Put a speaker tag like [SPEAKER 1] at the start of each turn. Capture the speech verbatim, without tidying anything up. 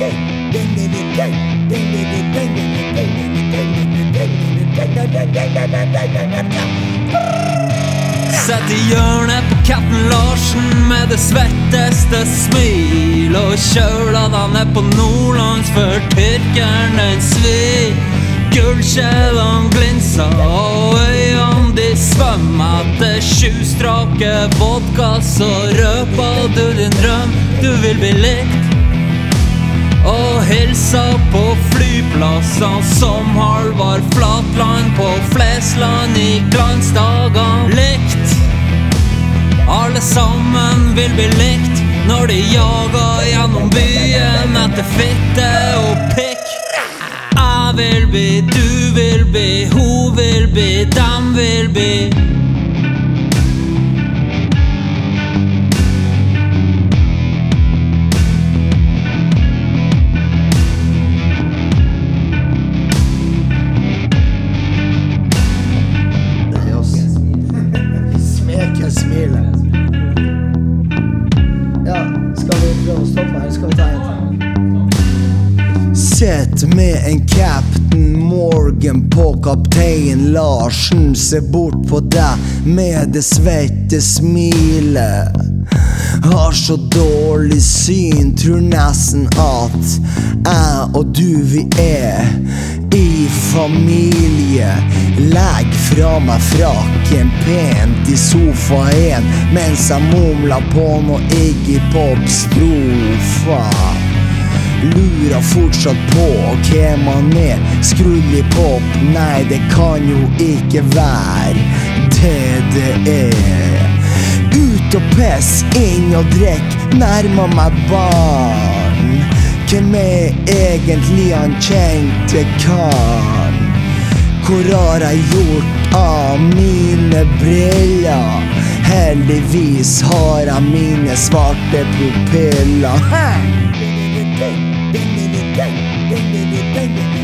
[SPEAKER 1] Sett i hjørnet på Captain Larsen med det svetteste smil, og kjøla da ned på Nordlands før tyrkeren den svir. Gullkjedene glinsa og øynene de svømmer etter sju strake vodka, så røpa du din drøm, du vil bli likt. Og hilsa på flyplassene som Halvard Flatland på Flesland i glansdagene. Likt, alle sammen vil bli likt når de jager gjennom byen etter fitte og pikk. Jeg vil bli, du vil bli, hun vil bli, dem vil bli.
[SPEAKER 2] Smile. Ja, skal vi prøve å stoppe her? Skal vi ta en? Sett med en Captain Morgan på kaptein Larsen. Se bort på deg med det svette smilet. Har så dårlig syn, tror nesten at jeg og du vi er i familie. Legg fra meg frakken pent i sofaen mens jeg mumler på noe Iggy Pop-strofa. Lurer fortsatt på hvem han er. Skrullig pop, nei det kan jo ikke være det det er. Ut og piss, inn og drikk, nærmer meg barn. Hvem er egentlig han kjente karen? Hvor har jeg gjort av mine briller? Heldigvis har jeg mine svarte pupiller.